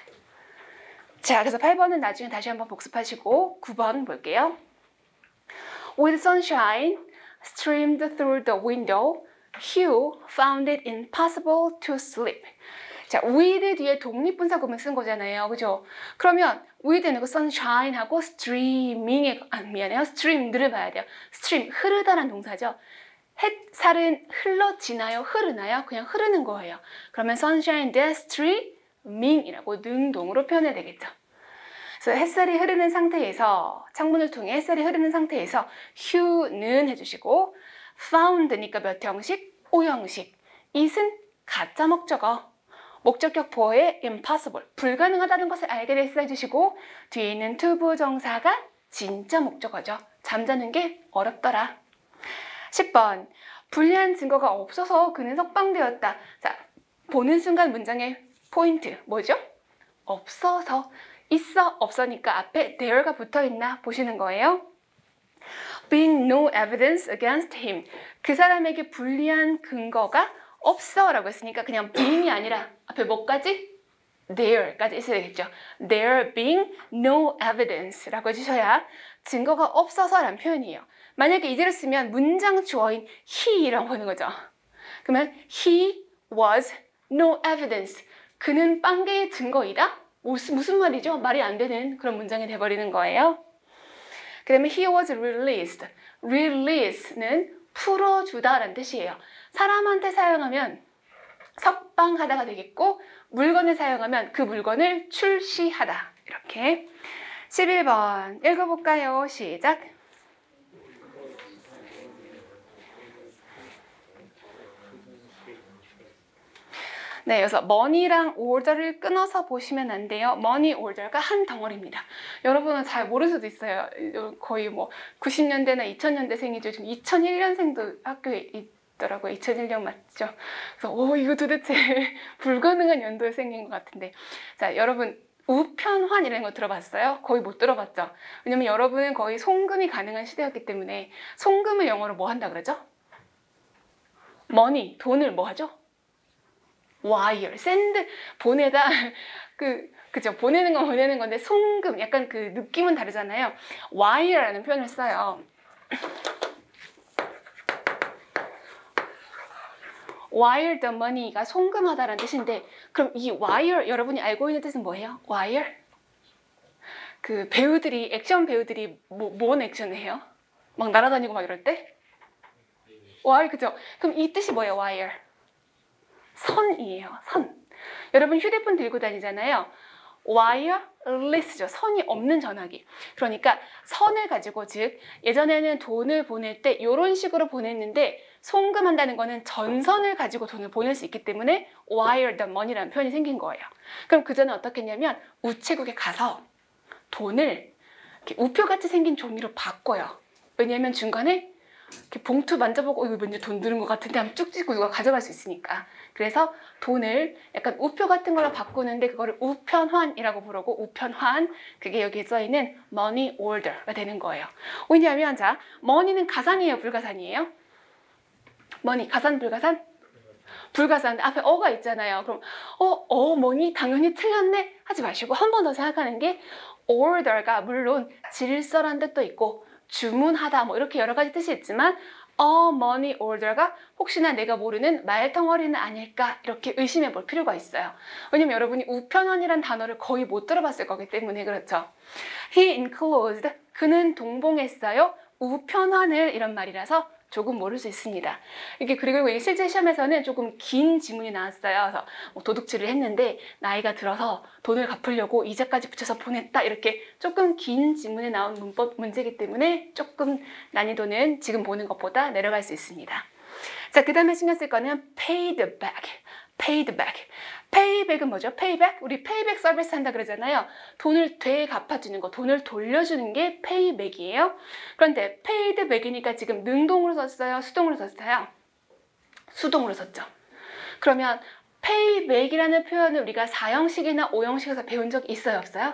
자, 그래서 8번은 나중에 다시 한번 복습하시고 9번 볼게요. With sunshine streamed through the window, Hugh found it impossible to sleep. 자, with 뒤에 독립분사 구문 쓴 거잖아요. 그죠? 그러면 with는 그 sunshine하고 streaming의, 미안해요. stream들을 봐야 돼요. stream, 흐르다란 동사죠. 햇살은 흘러지나요? 흐르나요? 그냥 흐르는 거예요. 그러면 sunshine does streaming이라고 능동으로 표현해야 되겠죠. 그래서 햇살이 흐르는 상태에서 창문을 통해 햇살이 흐르는 상태에서 휴는 해주시고 found니까 몇 형식? 5형식. it은 가짜 목적어. 목적격 보어에 impossible, 불가능하다는 것을 알게 됐어 해주시고 뒤에 있는 투부정사가 진짜 목적어죠. 잠자는 게 어렵더라. 10번 불리한 증거가 없어서 그는 석방되었다. 자, 보는 순간 문장의 포인트 뭐죠? 없어서. 있어 없어니까 앞에 there가 붙어있나 보시는 거예요. Being no evidence against him. 그 사람에게 불리한 근거가 없어 라고 했으니까 그냥 being이 아니라 앞에 뭐까지? there까지 있어야 되겠죠. There being no evidence 라고 해주셔야 증거가 없어서 라는 표현이에요. 만약에 이대로 쓰면 문장 주어인 he라고 하는 거죠. 그러면 he was no evidence. 그는 빵개의 증거이다? 무슨 말이죠? 말이 안 되는 그런 문장이 돼버리는 거예요. 그 다음에 he was released. release는 풀어주다 라는 뜻이에요. 사람한테 사용하면 석방하다가 되겠고 물건을 사용하면 그 물건을 출시하다. 이렇게 11번 읽어볼까요? 시작. 네, 그래서 money랑 order를 끊어서 보시면 안 돼요. money order가 한 덩어리입니다. 여러분은 잘 모를 수도 있어요. 거의 뭐 90년대나 2000년대생이죠. 지금 2001년생도 학교에 있더라고요. 2001년 맞죠? 그래서 이거 도대체 불가능한 연도에 생긴 것 같은데. 자, 여러분 우편환이라는 거 들어봤어요? 거의 못 들어봤죠? 왜냐면 여러분은 거의 송금이 가능한 시대였기 때문에 송금을 영어로 뭐 한다 그러죠? money, 돈을 뭐 하죠? wire, send, 보내다, 그죠? 보내는 건 보내는 건데, 송금, 약간 그 느낌은 다르잖아요. wire라는 표현을 써요. wire the money가 송금하다라는 뜻인데, 그럼 이 wire, 여러분이 알고 있는 뜻은 뭐예요? wire? 그 배우들이, 액션 배우들이 뭔 액션을 해요? 막 날아다니고 막 이럴 때? wire, 그죠? 그럼 이 뜻이 뭐예요, wire? 선이에요. 선. 여러분 휴대폰 들고 다니잖아요. wireless죠. 선이 없는 전화기. 그러니까 선을 가지고 즉 예전에는 돈을 보낼 때 이런 식으로 보냈는데 송금한다는 거는 전선을 가지고 돈을 보낼 수 있기 때문에 wire the money라는 표현이 생긴 거예요. 그럼 그전에 어떻게 했냐면 우체국에 가서 돈을 이렇게 우표같이 생긴 종이로 바꿔요. 왜냐하면 중간에 이렇게 봉투 만져보고 이거 왠지 돈 드는 것 같은데 하면 쭉 찍고 누가 가져갈 수 있으니까. 그래서 돈을 약간 우표 같은 걸로 바꾸는데 그거를 우편환이라고 부르고 우편환 그게 여기에 써있는 money order가 되는 거예요. 왜냐하면 자 money는 가산이에요, 불가산이에요? money 가산 불가산? 불가산. 앞에 어가 있잖아요. 그럼 money 당연히 틀렸네 하지 마시고 한 번 더 생각하는 게 order가 물론 질서란 뜻도 있고 주문하다 뭐 이렇게 여러 가지 뜻이 있지만 money order가 혹시나 내가 모르는 말덩어리는 아닐까 이렇게 의심해 볼 필요가 있어요. 왜냐면 여러분이 우편환이란 단어를 거의 못 들어봤을 거기 때문에 그렇죠. He enclosed, 그는 동봉했어요. 우편환을 이런 말이라서 조금 모를 수 있습니다. 그리고 실제 시험에서는 조금 긴 지문이 나왔어요. 그래서 도둑질을 했는데 나이가 들어서 돈을 갚으려고 이자까지 붙여서 보냈다. 이렇게 조금 긴 지문에 나온 문법 문제이기 때문에 조금 난이도는 지금 보는 것보다 내려갈 수 있습니다. 자, 그 다음에 신경 쓸 거는 paid back. paid back. payback은 뭐죠? payback? 우리 payback 서비스 한다 그러잖아요. 돈을 되갚아주는 거, 돈을 돌려주는 게 payback이에요. 그런데 paid back이니까 지금 능동으로 썼어요? 수동으로 썼어요? 수동으로 썼죠. 그러면 payback이라는 표현을 우리가 4형식이나 5형식에서 배운 적 있어요? 없어요?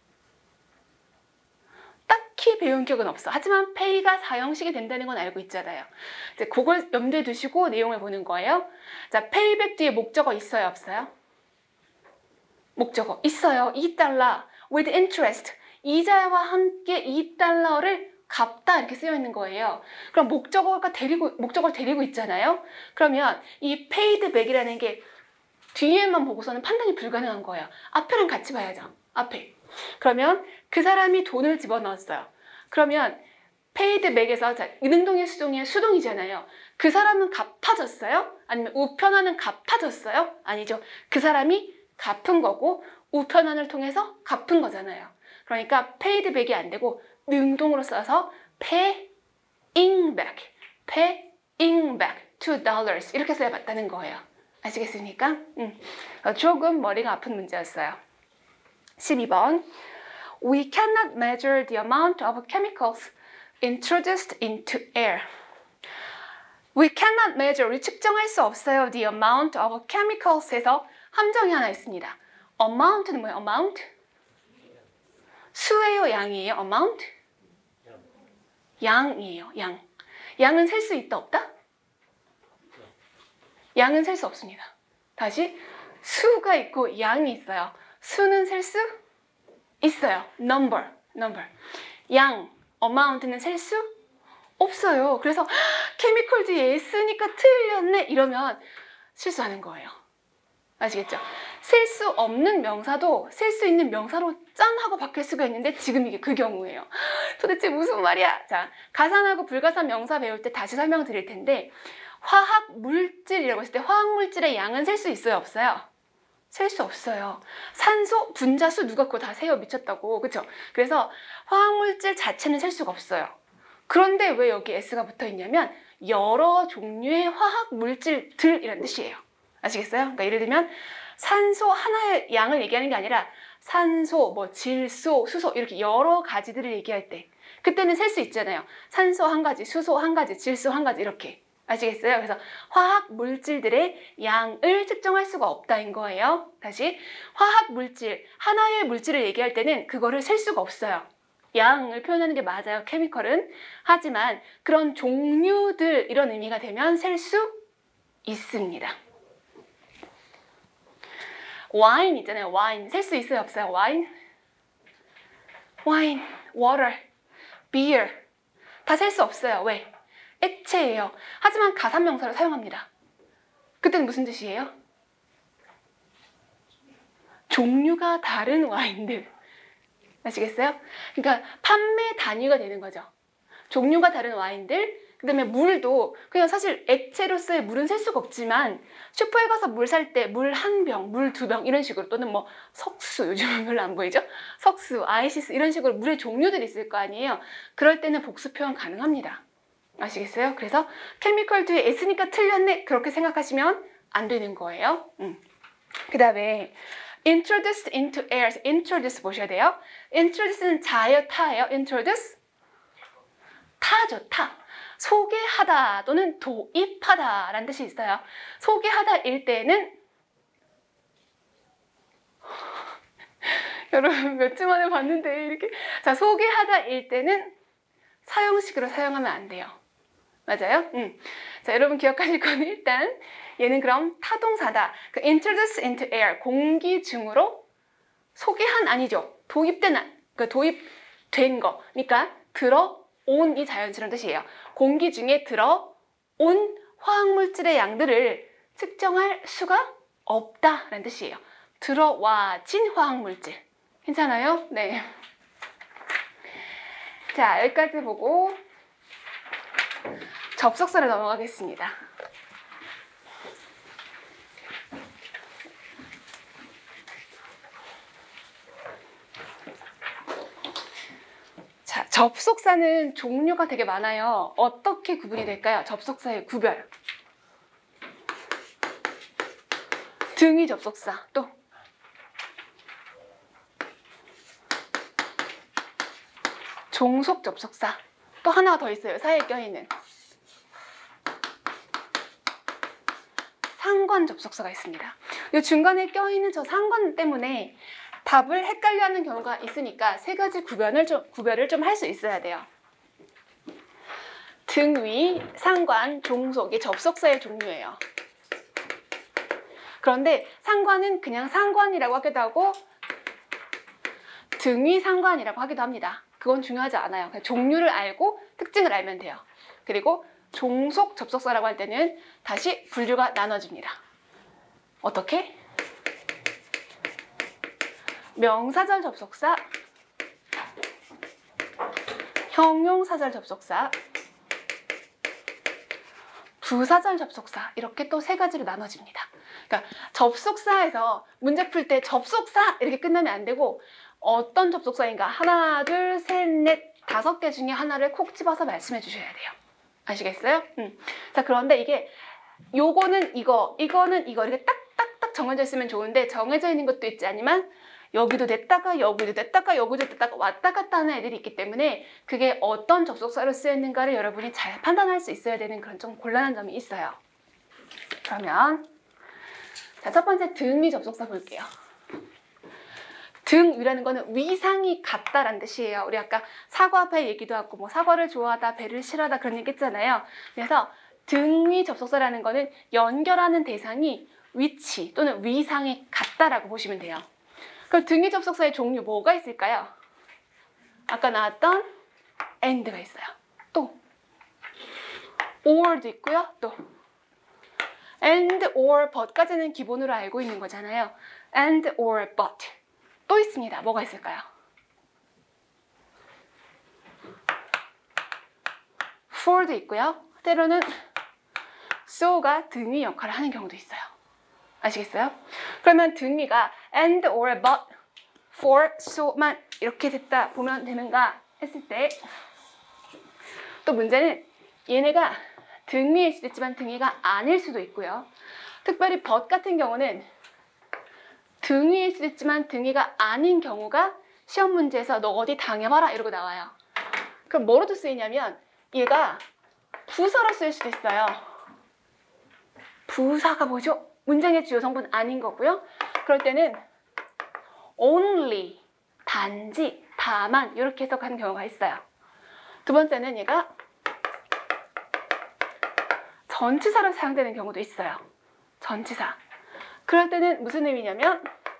딱히 배운 기억은 없어. 하지만 pay가 4형식이 된다는 건 알고 있잖아요. 이제 그걸 염두에 두시고 내용을 보는 거예요. 자, payback 뒤에 목적어 있어요? 없어요? 목적어 있어요. $2 with interest. 이자와 함께 $2를 갚다 이렇게 쓰여 있는 거예요. 그럼 목적어를 데리고 있잖아요. 그러면 이 paid back이라는 게 뒤에만 보고서는 판단이 불가능한 거예요. 앞에랑 같이 봐야죠. 앞에. 그러면 그 사람이 돈을 집어넣었어요. 그러면 paid back에서 자, 능동의 수동의 수동이잖아요. 그 사람은 갚아줬어요? 아니면 우편안은 갚아줬어요? 아니죠. 그 사람이 갚은 거고 우편안을 통해서 갚은 거잖아요. 그러니까 paid back이 안 되고 능동으로 써서 paying back, paying back $2 이렇게 써야 맞다는 거예요. 아시겠습니까? 조금 머리가 아픈 문제였어요. 12번 We cannot measure the amount of chemicals introduced into air. We cannot measure, 우리 측정할 수 없어요. The amount of chemicals에서 함정이 하나 있습니다. amount는 뭐예요? amount? 수예요? 양이에요? amount? 양이에요. 양. 양은 셀 수 있다 없다? 양은 셀 수 없습니다. 다시 수가 있고 양이 있어요. 수는 셀 수 있어요. number. 양, amount는 셀 수 없어요. 그래서 케미컬 뒤에 S니까 틀렸네 이러면 실수하는 거예요. 아시겠죠? 셀 수 없는 명사도 셀 수 있는 명사로 짠 하고 바뀔 수가 있는데 지금 이게 그 경우예요. 도대체 무슨 말이야? 자, 가산하고 불가산 명사 배울 때 다시 설명드릴 텐데 화학 물질이라고 했을 때 화학 물질의 양은 셀 수 있어요? 없어요? 셀 수 없어요. 산소, 분자수 누가 그거 다 세요? 미쳤다고. 그쵸? 그래서 화학 물질 자체는 셀 수가 없어요. 그런데 왜 여기 S가 붙어 있냐면 여러 종류의 화학 물질들이라는 뜻이에요. 아시겠어요? 그러니까 예를 들면 산소 하나의 양을 얘기하는 게 아니라 산소, 뭐 질소, 수소 이렇게 여러 가지들을 얘기할 때 그때는 셀 수 있잖아요. 산소 한 가지, 수소 한 가지, 질소 한 가지 이렇게. 아시겠어요? 그래서 화학 물질들의 양을 측정할 수가 없다인 거예요. 다시 화학 물질, 하나의 물질을 얘기할 때는 그거를 셀 수가 없어요. 양을 표현하는 게 맞아요. 케미컬은. 하지만 그런 종류들 이런 의미가 되면 셀 수 있습니다. 와인 있잖아요. 와인. 셀 수 있어요? 없어요? 와인, water, beer 다 셀 수 없어요. 왜? 액체예요. 하지만 가산명사를 사용합니다. 그때는 무슨 뜻이에요? 종류가 다른 와인들. 아시겠어요? 그러니까 판매 단위가 되는 거죠. 종류가 다른 와인들, 그 다음에 물도 그냥 사실 액체로서의 물은 셀 수가 없지만 슈퍼에 가서 물 살 때 물 한 병, 물 두 병 이런 식으로 또는 뭐 석수, 요즘은 별로 안 보이죠? 석수, 아이시스 이런 식으로 물의 종류들이 있을 거 아니에요. 그럴 때는 복수 표현 가능합니다. 아시겠어요? 그래서 케미컬 뒤에 S니까 틀렸네 그렇게 생각하시면 안 되는 거예요. 그 다음에 introduced into air, introduce 보셔야 돼요. introduce는 자예요, 타예요? introduce? 타죠, 타. 소개하다 또는 도입하다 라는 뜻이 있어요. 소개하다일 때는 여러분 몇 주 만에 봤는데 이렇게 자 소개하다일 때는 사용식으로 사용하면 안 돼요. 맞아요? 자, 여러분 기억하실 거는 일단 얘는 그럼 타동사다. 그 introduce into air, 공기 중으로 소개한 아니죠. 도입된, 그 도입된 거. 그러니까 들어온이 자연스러운 뜻이에요. 공기 중에 들어온 화학물질의 양들을 측정할 수가 없다라는 뜻이에요. 들어와진 화학물질. 괜찮아요? 네. 자, 여기까지 보고 접속사로 넘어가겠습니다. 자, 접속사는 종류가 되게 많아요. 어떻게 구분이 될까요? 접속사의 구별. 등위 접속사, 또 종속 접속사, 또 하나가 더 있어요. 사이에 껴있는 상관 접속사가 있습니다. 이 중간에 껴있는 저 상관 때문에 답을 헷갈려하는 경우가 있으니까 세 가지 구별을 좀 할 수 있어야 돼요. 등위, 상관, 종속이 접속사의 종류예요. 그런데 상관은 그냥 상관이라고 하기도 하고 등위 상관이라고 하기도 합니다. 그건 중요하지 않아요. 그냥 종류를 알고 특징을 알면 돼요. 그리고 종속 접속사라고 할 때는 다시 분류가 나눠집니다. 어떻게? 명사절 접속사, 형용사절 접속사, 부사절 접속사 이렇게 또 세 가지로 나눠집니다. 그러니까 접속사에서 문제 풀 때 접속사 이렇게 끝나면 안 되고 어떤 접속사인가 하나, 둘, 셋, 넷, 5개 중에 하나를 콕 집어서 말씀해 주셔야 돼요. 아시겠어요? 자, 그런데 이게 요거는 이거, 이거는 이거 이렇게 딱딱딱 정해져 있으면 좋은데 정해져 있는 것도 있지 않지만 여기도 냈다가 여기도 냈다가 여기도 냈다가 왔다 갔다 하는 애들이 있기 때문에 그게 어떤 접속사로 쓰였는가를 여러분이 잘 판단할 수 있어야 되는 그런 좀 곤란한 점이 있어요. 그러면 자, 첫 번째 등위 접속사 볼게요. 등위라는 거는 위상이 같다라는 뜻이에요. 우리 아까 사과, 배 얘기도 하고 뭐 사과를 좋아하다, 배를 싫어하다 그런 얘기 했잖아요. 그래서 등위 접속사라는 거는 연결하는 대상이 위치 또는 위상이 같다라고 보시면 돼요. 그럼 등위 접속사의 종류 뭐가 있을까요? 아까 나왔던 and가 있어요. 또 or도 있고요. 또 and, or, but까지는 기본으로 알고 있는 거잖아요. and, or, but 또 있습니다. 뭐가 있을까요? for도 있고요. 때로는 so가 등위 역할을 하는 경우도 있어요. 아시겠어요? 그러면 등위가 and, or, but, for, so만 이렇게 됐다 보면 되는가 했을 때 또 문제는 얘네가 등위일 수도 있지만 등위가 아닐 수도 있고요. 특별히 but 같은 경우는 등위일 수도 있지만 등위가 아닌 경우가 시험 문제에서 너 어디 당해봐라 이러고 나와요. 그럼 뭐로도 쓰이냐면 얘가 부사로 쓰일 수도 있어요. 부사가 뭐죠? 문장의 주요 성분 아닌 거고요. 그럴 때는 only, 단지, 다만 이렇게 해석하는 경우가 있어요. 두 번째는 얘가 전치사로 사용되는 경우도 있어요. 전치사. 그럴 때는 무슨 의미냐면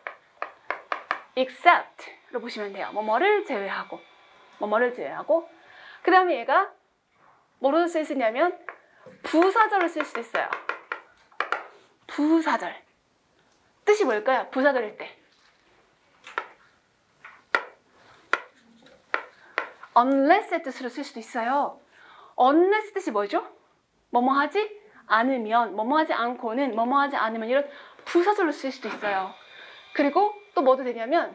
except로 보시면 돼요. 뭐뭐를 제외하고 뭐뭐를 제외하고 그 다음에 얘가 뭐로 쓸 수 있냐면 부사절로 쓸 수도 있어요. 부사절. 뜻이 뭘까요? 부사절일 때. unless의 뜻으로 쓸 수도 있어요. unless 뜻이 뭐죠? 뭐뭐 하지 않으면, 뭐뭐 하지 않고는, 뭐뭐 하지 않으면 이런 부사절로 쓸 수도 있어요. 그리고 또 뭐도 되냐면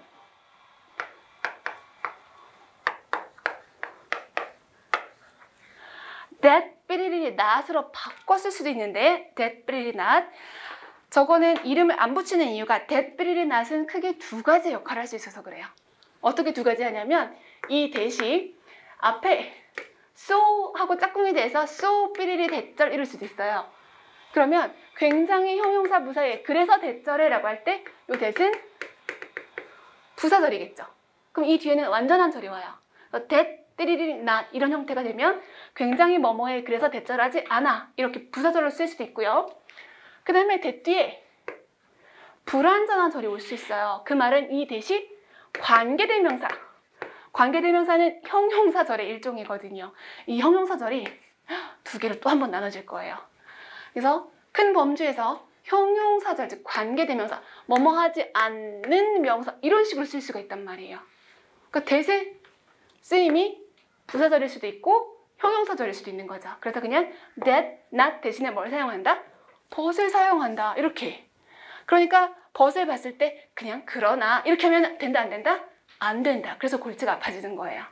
that 삐리리 not으로 바꿔 쓸 수도 있는데 that 삐리리 not 저거는 이름을 안 붙이는 이유가 that 삐리리 not은 크게 두 가지 역할을 할 수 있어서 그래요. 어떻게 두 가지 하냐면 이 대시 앞에 so 하고 짝꿍이 돼서 so 삐리리 대절 이럴 수도 있어요. 그러면 굉장히 형용사 부사에 그래서 대절해 라고 할 때 이 that은 부사절이겠죠. 그럼 이 뒤에는 완전한 절이 와요. that 삐리리 not 이런 형태가 되면 굉장히 뭐뭐해 그래서 대절하지 않아 이렇게 부사절로 쓸 수도 있고요. 그 다음에 that 뒤에 불완전한 절이 올 수 있어요. 그 말은 이 that이 관계대명사. 관계대명사는 형용사절의 일종이거든요. 이 형용사절이 두 개로 또 한 번 나눠질 거예요. 그래서 큰 범주에서 형용사절, 즉 관계대명사, 뭐뭐 하지 않는 명사 이런 식으로 쓸 수가 있단 말이에요. 그러니까 that의 쓰임이 부사절일 수도 있고 형용사절일 수도 있는 거죠. 그래서 그냥 that, not 대신에 뭘 사용한다? but을 사용한다. 이렇게. 그러니까 but을 봤을 때 그냥 그러나 이렇게 하면 된다 안 된다? 안 된다. 그래서 골치가 아파지는 거예요.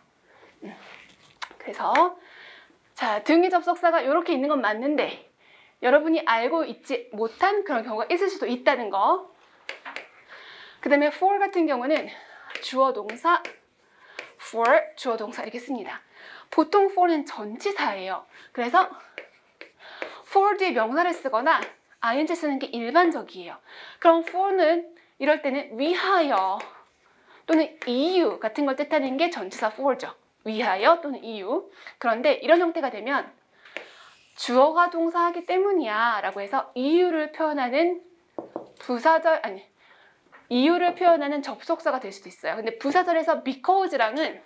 그래서 자 등위 접속사가 이렇게 있는 건 맞는데 여러분이 알고 있지 못한 그런 경우가 있을 수도 있다는 거. 그 다음에 for 같은 경우는 주어 동사 for 주어 동사 이렇게 씁니다. 보통 for는 전치사예요. 그래서 for 뒤에 명사를 쓰거나 ing 쓰는 게 일반적이에요. 그럼 for는 이럴 때는 위하여 또는 이유 같은 걸 뜻하는 게 전치사 for죠. 위하여 또는 이유. 그런데 이런 형태가 되면 주어가 동사하기 때문이야 라고 해서 이유를 표현하는 부사절 아니 이유를 표현하는 접속사가 될 수도 있어요. 근데 부사절에서 because랑은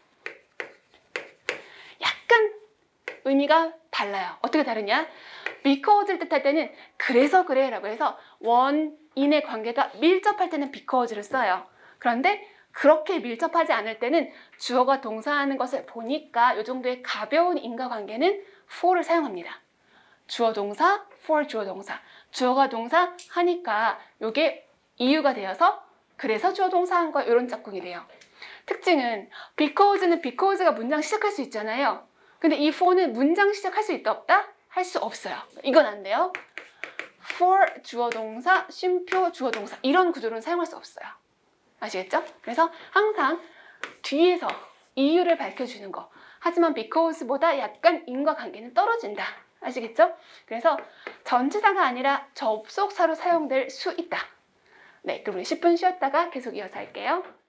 약간 의미가 달라요. 어떻게 다르냐? because를 뜻할 때는 그래서 그래 라고 해서 원인의 관계가 밀접할 때는 because를 써요. 그런데 그렇게 밀접하지 않을 때는 주어가 동사하는 것을 보니까 이 정도의 가벼운 인과관계는 for를 사용합니다. 주어 동사, for 주어 동사. 주어가 동사 하니까 이게 이유가 되어서 그래서 주어 동사한 거 이런 짝꿍이 돼요. 특징은 because는 because가 문장 시작할 수 있잖아요. 근데 이 for는 문장 시작할 수 있다 없다? 할 수 없어요. 이건 안 돼요. for 주어 동사, 쉼표 주어 동사 이런 구조로는 사용할 수 없어요. 아시겠죠? 그래서 항상 뒤에서 이유를 밝혀주는 거. 하지만 because보다 약간 인과관계는 떨어진다. 아시겠죠? 그래서 전치사가 아니라 접속사로 사용될 수 있다. 네, 그럼 우리 10분 쉬었다가 계속 이어서 할게요.